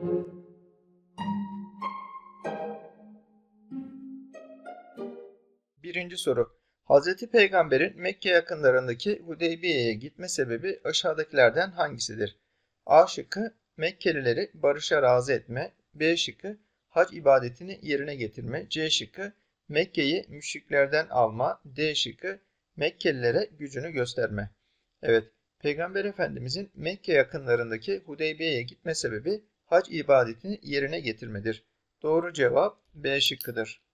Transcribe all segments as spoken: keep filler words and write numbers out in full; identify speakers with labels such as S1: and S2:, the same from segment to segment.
S1: Birinci soru. Hazreti Peygamber'in Mekke yakınlarındaki Hudeybiye'ye gitme sebebi aşağıdakilerden hangisidir? A şıkkı Mekkelileri barışa razı etme, B şıkkı hac ibadetini yerine getirme, C şıkkı Mekke'yi müşriklerden alma, D şıkkı Mekkelilere gücünü gösterme. Evet, Peygamber Efendimizin Mekke yakınlarındaki Hudeybiye'ye gitme sebebi hac ibadetini yerine getirmedir. Doğru cevap B şıkkıdır.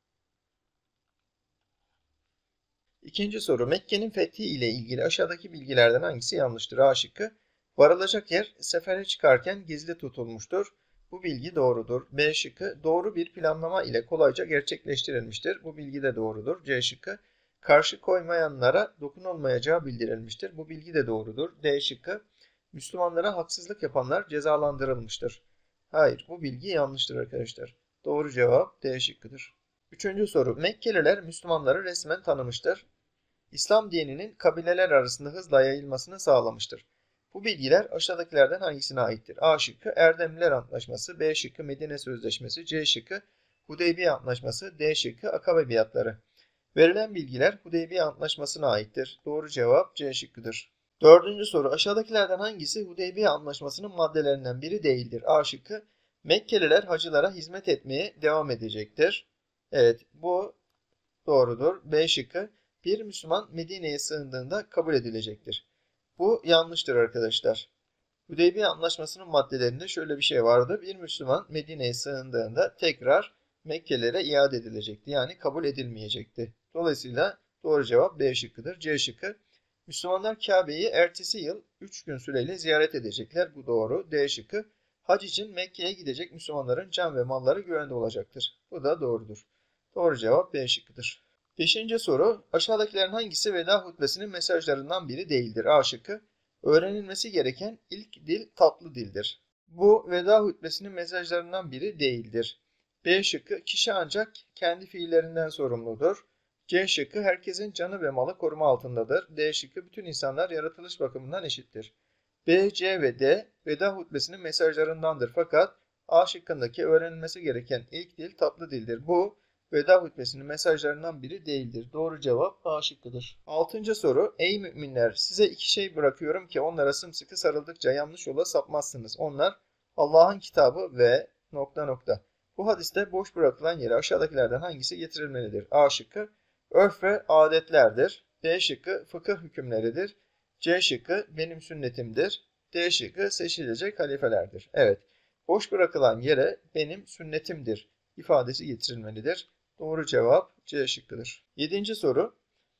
S1: İkinci soru. Mekke'nin fethi ile ilgili aşağıdaki bilgilerden hangisi yanlıştır? A şıkkı. Varılacak yer sefere çıkarken gizli tutulmuştur. Bu bilgi doğrudur. B şıkkı. Doğru bir planlama ile kolayca gerçekleştirilmiştir. Bu bilgi de doğrudur. C şıkkı. Karşı koymayanlara dokunulmayacağı bildirilmiştir. Bu bilgi de doğrudur. D şıkkı. Müslümanlara haksızlık yapanlar cezalandırılmıştır. Hayır, bu bilgi yanlıştır arkadaşlar. Doğru cevap D şıkkıdır. Üçüncü soru. Mekkeliler Müslümanları resmen tanımıştır. İslam dininin kabileler arasında hızla yayılmasını sağlamıştır. Bu bilgiler aşağıdakilerden hangisine aittir? A şıkkı Erdemliler Antlaşması, B şıkkı Medine Sözleşmesi, C şıkkı Hudeybiye Antlaşması, D şıkkı Akabe Biatları. Verilen bilgiler Hudeybiye Antlaşması'na aittir. Doğru cevap C şıkkıdır. Dördüncü soru. Aşağıdakilerden hangisi Hudeybiye Antlaşması'nın maddelerinden biri değildir? A şıkkı Mekkeliler hacılara hizmet etmeye devam edecektir. Evet, bu doğrudur. B şıkkı bir Müslüman Medine'ye sığındığında kabul edilecektir. Bu yanlıştır arkadaşlar. Hudeybiye Antlaşması'nın maddelerinde şöyle bir şey vardı. Bir Müslüman Medine'ye sığındığında tekrar Mekkelilere iade edilecekti. Yani kabul edilmeyecekti. Dolayısıyla doğru cevap B şıkkıdır. C şıkkı. Müslümanlar Kabe'yi ertesi yıl üç gün süreyle ziyaret edecekler. Bu doğru. D şıkkı. Hac için Mekke'ye gidecek Müslümanların can ve malları güvende olacaktır. Bu da doğrudur. Doğru cevap B şıkkıdır. Beşinci soru. Aşağıdakilerin hangisi veda hutbesinin mesajlarından biri değildir? A şıkkı. Öğrenilmesi gereken ilk dil tatlı dildir. Bu veda hutbesinin mesajlarından biri değildir. B şıkkı. Kişi ancak kendi fiillerinden sorumludur. C şıkkı. Herkesin canı ve malı koruma altındadır. D şıkkı. Bütün insanlar yaratılış bakımından eşittir. B, C ve D veda hutbesinin mesajlarındandır. Fakat A şıkkındaki öğrenilmesi gereken ilk dil tatlı dildir. Bu veda hutbesinin mesajlarından biri değildir. Doğru cevap A şıkkıdır. Altıncı soru. Ey müminler! Size iki şey bırakıyorum ki onlara sımsıkı sarıldıkça yanlış yola sapmazsınız. Onlar Allah'ın kitabı ve nokta nokta. Bu hadiste boş bırakılan yere aşağıdakilerden hangisi getirilmelidir? A şıkkı örf ve adetlerdir. B şıkkı fıkıh hükümleridir. C şıkkı benim sünnetimdir. D şıkkı seçilecek halifelerdir. Evet, boş bırakılan yere benim sünnetimdir ifadesi getirilmelidir. Doğru cevap C şıkkıdır. Yedinci soru.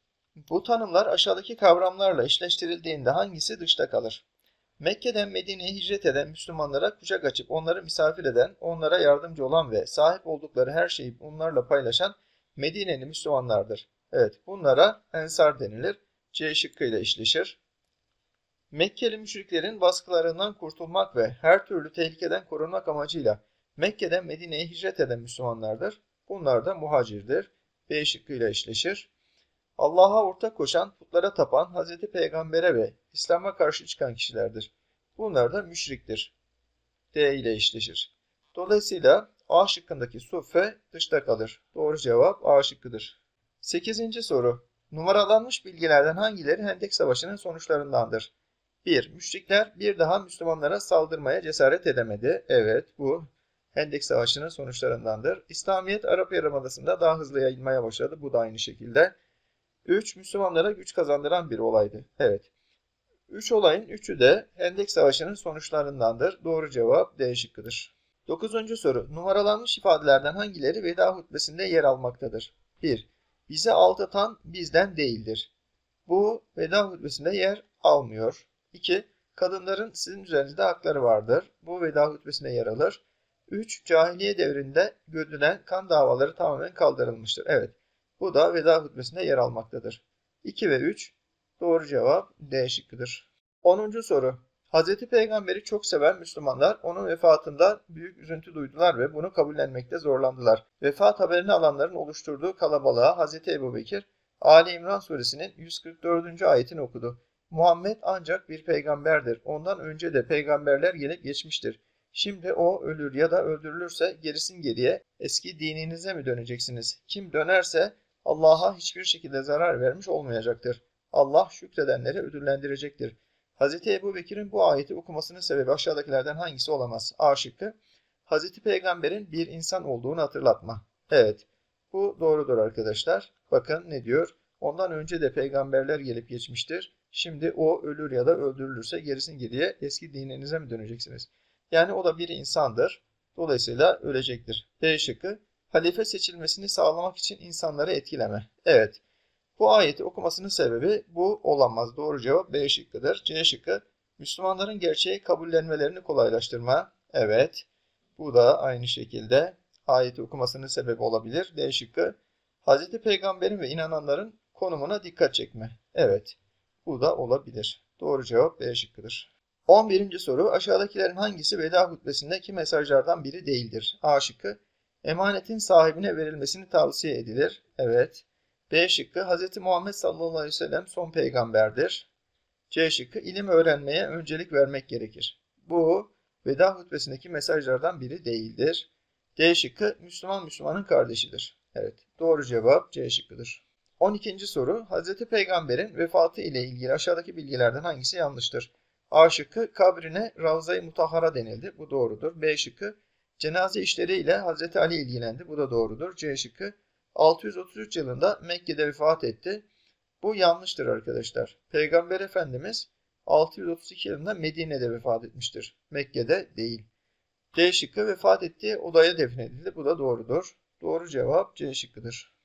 S1: Bu tanımlar aşağıdaki kavramlarla eşleştirildiğinde hangisi dışta kalır? Mekke'den Medine'ye hicret eden Müslümanlara kucak açıp onları misafir eden, onlara yardımcı olan ve sahip oldukları her şeyi onlarla paylaşan Medine'li Müslümanlardır. Evet, bunlara ensar denilir. C şıkkıyla eşleşir. Mekkeli müşriklerin baskılarından kurtulmak ve her türlü tehlikeden korunmak amacıyla Mekke'den Medine'ye hicret eden Müslümanlardır. Bunlar da muhacirdir. B şıkkıyla eşleşir. Allah'a ortak koşan, putlara tapan, Hazreti Peygamber'e ve İslam'a karşı çıkan kişilerdir. Bunlar da müşriktir. D ile eşleşir. Dolayısıyla A şıkkındaki suffe dışta kalır. Doğru cevap A şıkkıdır. Sekizinci soru. Numaralanmış bilgilerden hangileri Hendek Savaşı'nın sonuçlarındandır? bir. Müşrikler bir daha Müslümanlara saldırmaya cesaret edemedi. Evet, bu Hendek Savaşı'nın sonuçlarındandır. İslamiyet Arap Yarımadası'nda daha hızlı yayılmaya başladı. Bu da aynı şekilde. üç. Müslümanlara güç kazandıran bir olaydı. Evet. üç olayın üçü de Hendek Savaşı'nın sonuçlarındandır. Doğru cevap D şıkkıdır. dokuzuncu soru. Numaralanmış ifadelerden hangileri veda hutbesinde yer almaktadır? bir. Bizi aldatan bizden değildir. Bu veda hutbesinde yer almıyor. iki. Kadınların sizin üzerinizde hakları vardır. Bu veda hutbesine yer alır. üç. Cahiliye devrinde görülen kan davaları tamamen kaldırılmıştır. Evet, bu da veda hutbesinde yer almaktadır. iki ve üç doğru cevap D şıkkıdır. onuncu soru. Hazreti Peygamber'i çok seven Müslümanlar onun vefatında büyük üzüntü duydular ve bunu kabullenmekte zorlandılar. Vefat haberini alanların oluşturduğu kalabalığa Hazreti Ebubekir, Ali İmran suresinin yüz kırk dördüncü ayetini okudu. Muhammed ancak bir peygamberdir. Ondan önce de peygamberler gelip geçmiştir. Şimdi o ölür ya da öldürülürse gerisin geriye eski dininize mi döneceksiniz? Kim dönerse Allah'a hiçbir şekilde zarar vermiş olmayacaktır. Allah şükredenleri ödüllendirecektir. Hazreti Ebubekir'in bu ayeti okumasının sebebi aşağıdakilerden hangisi olamaz? A şıkkı. Hazreti Peygamber'in bir insan olduğunu hatırlatma. Evet, bu doğrudur arkadaşlar. Bakın ne diyor? Ondan önce de peygamberler gelip geçmiştir. Şimdi o ölür ya da öldürülürse gerisin geriye eski dininize mi döneceksiniz? Yani o da bir insandır. Dolayısıyla ölecektir. B şıkkı. Halife seçilmesini sağlamak için insanları etkileme. Evet. Bu ayeti okumasının sebebi bu olamaz. Doğru cevap B şıkkıdır. C şıkkı. Müslümanların gerçeği kabullenmelerini kolaylaştırma. Evet. Bu da aynı şekilde ayeti okumasının sebebi olabilir. D şıkkı. Hazreti Peygamber'in ve inananların konumuna dikkat çekme. Evet. Bu da olabilir. Doğru cevap B şıkkıdır. on birinci soru. Aşağıdakilerin hangisi veda hutbesindeki mesajlardan biri değildir? A şıkkı. Emanetin sahibine verilmesini tavsiye edilir. Evet. B şıkkı. Hz. Muhammed sallallahu aleyhi ve sellem son peygamberdir. C şıkkı. İlim öğrenmeye öncelik vermek gerekir. Bu veda hutbesindeki mesajlardan biri değildir. D şıkkı. Müslüman Müslümanın kardeşidir. Evet. Doğru cevap C şıkkıdır. on ikinci soru. Hz. Peygamber'in vefatı ile ilgili aşağıdaki bilgilerden hangisi yanlıştır? A şıkkı. Kabrine Ravza-i Mutahhara denildi. Bu doğrudur. B şıkkı. Cenaze işleriyle Hz. Ali ilgilendi. Bu da doğrudur. C şıkkı. altı yüz otuz üç yılında Mekke'de vefat etti. Bu yanlıştır arkadaşlar. Peygamber Efendimiz altı yüz otuz iki yılında Medine'de vefat etmiştir. Mekke'de değil. D şıkkı. Vefat ettiği odaya defnedildi. Bu da doğrudur. Doğru cevap C şıkkıdır.